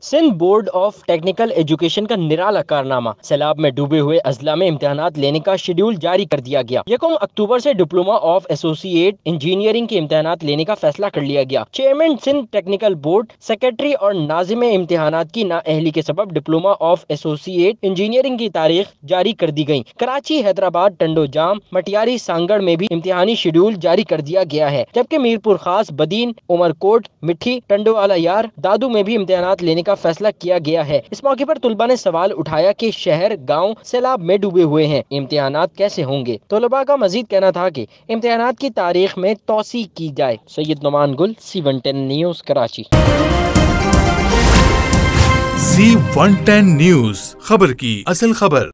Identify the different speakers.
Speaker 1: Sindh board of technical education का निराला कारनामा। सैलाब में डूबे हुए अजला में इम्तिहानात लेने का शेड्यूल जारी कर दिया गया। 1 अक्टूबर से डिप्लोमा ऑफ एसोसिएट इंजीनियरिंग के इम्तिहानात लेने का फैसला कर लिया गया। Chairman Sindh technical board, secretary और नाजिम इम्तिहानात की नाअहली के सबब डिप्लोमा ऑफ एसोसिएट इंजीनियरिंग की तारीख जारी कर दी गई। कराची, हैदराबाद, टंडोजाम, मटियारी, सांगड़ में भी इम्तिहानी शेड्यूल जारी कर दिया गया है, जबकि मीरपुर खास, बदीन, उमरकोट, मिठी, टंडोवाला यार, दादू में भी इम्तिहानात लेने का फैसला किया गया है। इस मौके पर तुलबा ने सवाल उठाया कि शहर गांव सैलाब में डूबे हुए हैं, इम्तिहानात कैसे होंगे। तुलबा का मजीद कहना था कि इम्तिहानात की तारीख में तौसी की जाए। सैयद नुमान गुल, C110 news, Karachi.
Speaker 2: C110 news, खबर की असल खबर।